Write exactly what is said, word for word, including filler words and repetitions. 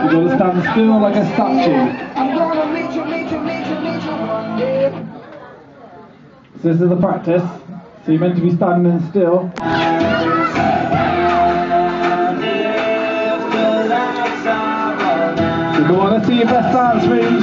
You've got to stand still like a statue. So this is the practice. So you're meant to be standing still. So we want to see your best dance moves.